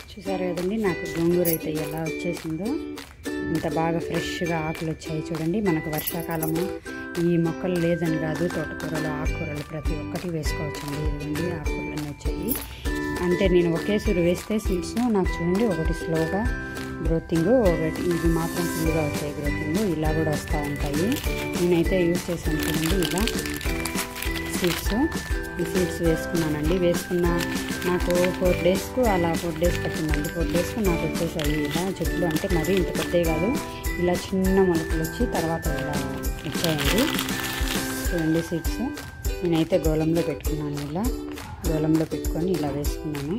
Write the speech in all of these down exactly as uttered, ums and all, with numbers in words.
చూసారు కదండి నాకు గోంగూర అయితే ఎలా వచ్చేసిందో, ఇంత బాగా ఫ్రెష్గా ఆకులు వచ్చాయి చూడండి. మనకు వర్షాకాలము ఈ మొక్కలు లేదని కాదు, తోటకూరలు ఆకుకూరలు ప్రతి ఒక్కటి వేసుకోవచ్చండి. ఇదిగోండి ఆకుకూరలన్నీ వచ్చాయి. అంటే నేను ఒకేసారి వేస్తే సీడ్స్ నాకు చూడండి ఒకటి స్లోగా గ్రోతింగ్, ఒకటి ఇది మాత్రం ఫుల్గా వచ్చాయి గ్రోతింగ్, ఇలా కూడా వస్తూ ఉంటాయి. నేనైతే యూజ్ చేశాను చూడండి ఇలా సీడ్స్. ఈ సీడ్స్ వేసుకున్నానండి. వేసుకున్న నాకు ఫోర్ డేస్కు అలా ఫోర్ డేస్ పట్టిందండి. ఫోర్ డేస్కు నాకు వచ్చేసాయి ఇలా చెట్లు. అంటే మరీ ఇంత పెద్దవి కాదు, ఇలా చిన్న మొలకలు వచ్చి తర్వాత ఇలా వచ్చాయండి. చూడండి సీడ్స్ నేనైతే గోళంలో పెట్టుకున్నాను. ఇలా గోళంలో పెట్టుకొని ఇలా వేసుకున్నాను.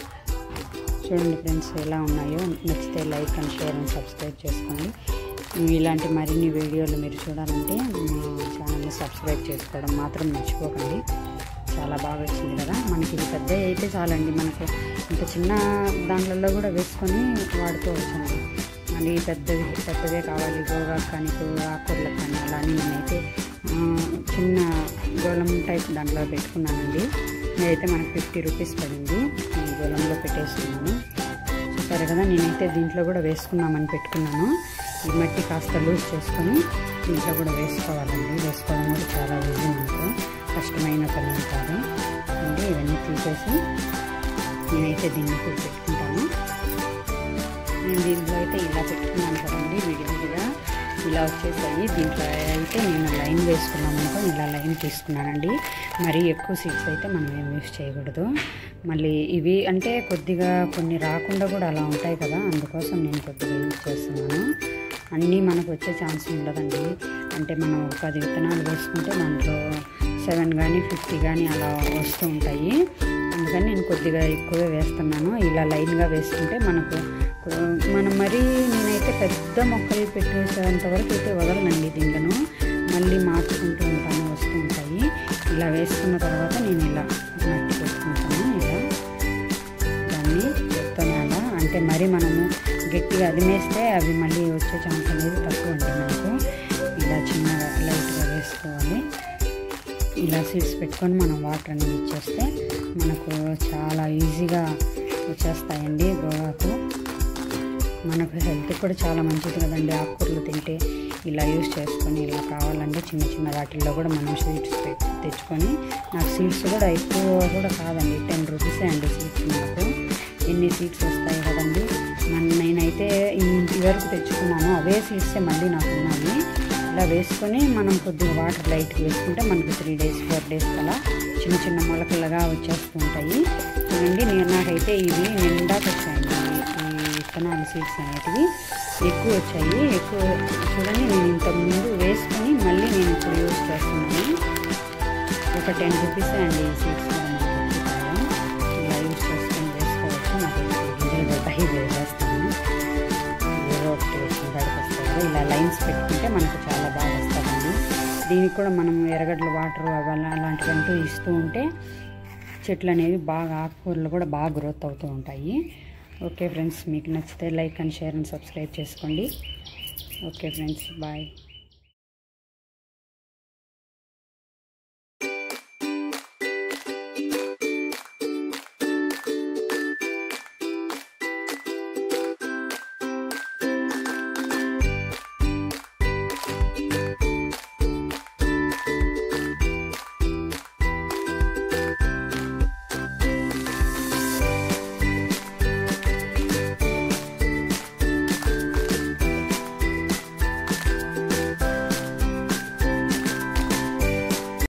చూడండి ఫ్రెండ్స్ ఎలా ఉన్నాయో. నచ్చితే like and share and subscribe చేసుకోండి. ఇలాంటి మరిన్ని వీడియోలు మీరు చూడాలంటే మా ఛానల్ని సబ్స్క్రైబ్ చేసుకోవడం మాత్రం మర్చిపోకండి. చాలా బాగా వచ్చింది కదా. మనకి ఇది పెద్ద అయితే చాలండి, మనకు ఇంత చిన్న దాంట్లో కూడా వేసుకొని వాడుకోవచ్చండి. మళ్ళీ పెద్దవి పెద్దవే కావాలి గోగాకు కానీ ఆకుకూరలకు కానీ అలా అని నేనైతే చిన్న గోళం టైప్ దాంట్లో పెట్టుకున్నానండి. ఇదైతే మనకు ఫిఫ్టీ రూపీస్ పడింది. నేను గోళంలో పెట్టేసుకున్నాను. చూసారు కదా. నేనైతే దీంట్లో కూడా వేసుకున్నామని పెట్టుకున్నాను. ఈ మట్టి కాస్త లూజ్ చేసుకొని దీంట్లో కూడా వేసుకోవాలండి. వేసుకోవడం కూడా చాలా ఈజీ, మనకు కష్టమైన పని కాదు అండి. ఇవన్నీ తీసేసి నేనైతే దీన్ని కూడా పెట్టుకుంటాను. నేను దీంట్లో అయితే ఇలా పెట్టుకున్నాను కదండి, విడివిడిగా ఇలా వచ్చేసాయి. దీంట్లో అయితే నేను లైన్ వేసుకున్నాను అనుకో, ఇలా లైన్ తీసుకున్నానండి. మరీ ఎక్కువ సీడ్స్ అయితే మనం ఏం యూస్ చేయకూడదు. మళ్ళీ ఇవి అంటే కొద్దిగా కొన్ని రాకుండా కూడా అలా ఉంటాయి కదా, అందుకోసం నేను కొద్దిగా యూజ్ చేస్తున్నాను. అన్నీ మనకు వచ్చే ఛాన్స్ ఉండదండి. అంటే మనం ఒక పది విత్తనాలు వేసుకుంటే దాంట్లో సెవెన్ కానీ ఫిఫ్టీ కానీ అలా వస్తూ ఉంటాయి. అందుకని నేను కొద్దిగా ఎక్కువే వేస్తున్నాను. ఇలా లైన్గా వేసుకుంటే మనకు మనం మరీ నేనైతే పెద్ద మొక్కలు పెట్టేసేంత వరకు అయితే వదలనండి. దీంట్లను మళ్ళీ మార్చుకుంటూ ఉంటాను, వస్తూ ఉంటాయి. ఇలా వేసుకున్న తర్వాత నేను ఇలా మట్టి పెట్టుకుంటాను. ఇలా దాన్ని చెప్తాను అలా. అంటే మరీ మనము గట్టిగా అదిమేస్తే అవి మళ్ళీ వచ్చే ఛాన్స్ అనేది తక్కువ ఉంటుంది మనకు. ఇలా చిన్నగా లైట్గా వేసుకోవాలి. ఇలా సీడ్స్ పెట్టుకొని మనం వాటర్ అనేది ఇచ్చేస్తే మనకు చాలా ఈజీగా వచ్చేస్తాయండి గోగాకు. మనకు హెల్త్ కూడా చాలా మంచిది కదండి ఆకుకూరలు తింటే. ఇలా యూస్ చేసుకొని ఇలా కావాలంటే చిన్న చిన్న వాటిల్లో కూడా మనం సీడ్స్ తెచ్చుకొని, నాకు సీడ్స్ కూడా ఎక్కువ కూడా కాదండి, టెన్ రూపీసే అండి సీడ్స్. నాకు ఎన్ని సీడ్స్ వస్తాయి కదండి. నేనైతే ఇంటి వరకు తెచ్చుకున్నాను, అవే సీడ్సే మళ్ళీ నాకు ఉన్నాయి. ఇలా వేసుకొని మనం కొద్దిగా వాటర్ లైట్గా వేసుకుంటే మనకు త్రీ డేస్ ఫోర్ డేస్ అలా చిన్న చిన్న మొలకలుగా వచ్చేస్తూ ఉంటాయి. చూడండి నేను నాకైతే ఇవి నిండాకి వచ్చాయండి. ఈ విత్తనాలు సీడ్స్ అనేటివి ఎక్కువ వచ్చాయి. ఎక్కువ చూడండి నేను ఇంతకుముందు వేసుకొని మళ్ళీ నేను ఇప్పుడు యూజ్ చేస్తున్నాను. ఒక టెన్ రూపీసే అండి ఈ సీడ్స్ కూడా మనకు. ఇలా యూజ్ చేసుకొని వేసుకోవచ్చు. నాకు గింజలు పడ్డాయి వేసేస్తాను. ఏదో ఒకటి వచ్చిన కాడికి వస్తాయి కదా. ఇలా లైన్స్ పెట్టుకుంటే మనకు చాలా బాగా వస్తుందండి. దీనికి కూడా మనం ఎర్రగడ్డలు వాటర్ అవి అలాంటివంటూ ఇస్తూ ఉంటే చెట్లు అనేవి బాగా ఆకుకూరలు కూడా బాగా గ్రోత్ అవుతూ ఉంటాయి. ఓకే ఫ్రెండ్స్, మీకు నచ్చితే like and share and subscribe చేసుకోండి. Okay friends, bye.